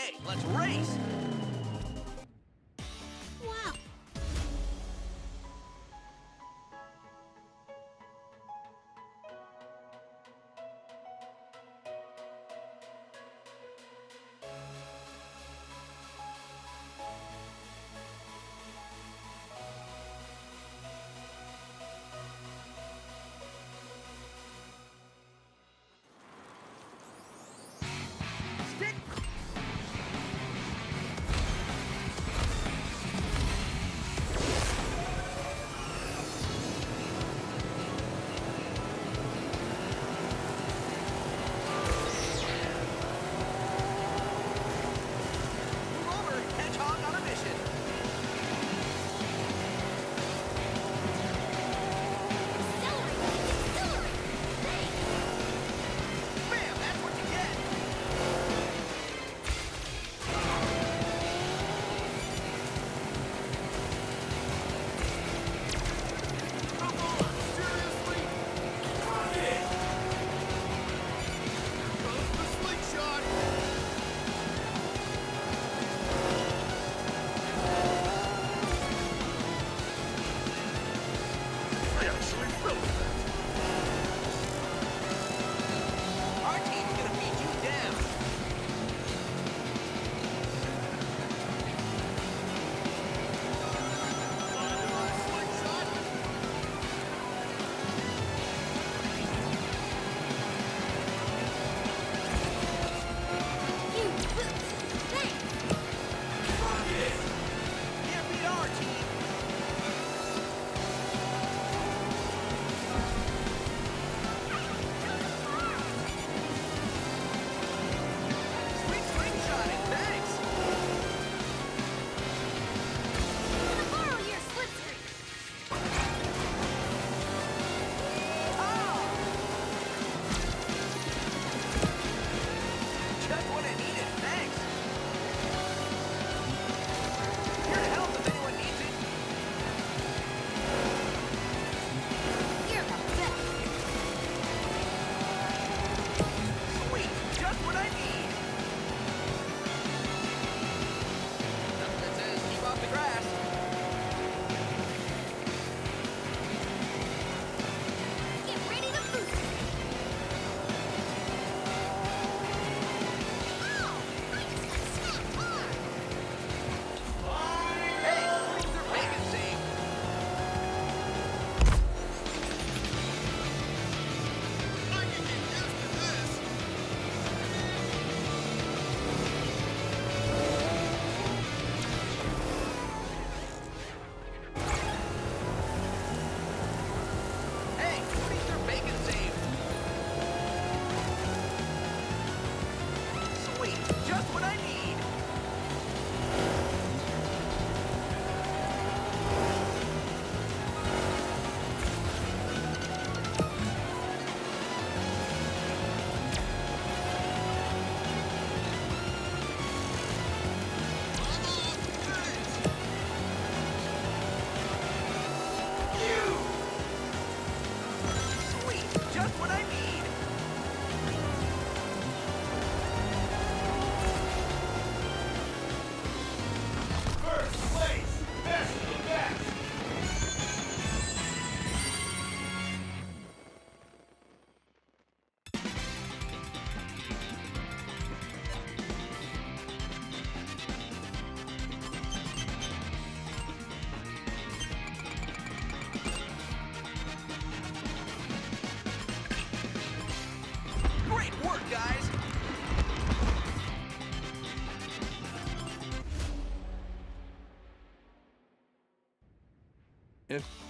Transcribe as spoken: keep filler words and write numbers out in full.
Okay, let's race! Wow. Stick! Move over, Hedgehog on a mission. Accelerate! Accelerate! Thanks! Bam, that's what you get! Come on, seriously? Rock it! Here goes the slingshot! I actually felt that. Our team's gonna beat you down. Huge boost! Thanks! Can't beat our team. Sweet slingshotting, thanks. Gonna borrow your slipstream! Ah! Just what I needed, thanks. Here to help if anyone needs it. You're the best! Sweet, just what I need. Nothing that says keep off the grass. Get ready to boost! Oh! I just got smacked hard! Hey, who's their bacon save? I can get used to this. Hey, who needs their bacon save? Sweet, just what I need. Sweet, just what I need. First place, best of the best. Great work, guys. If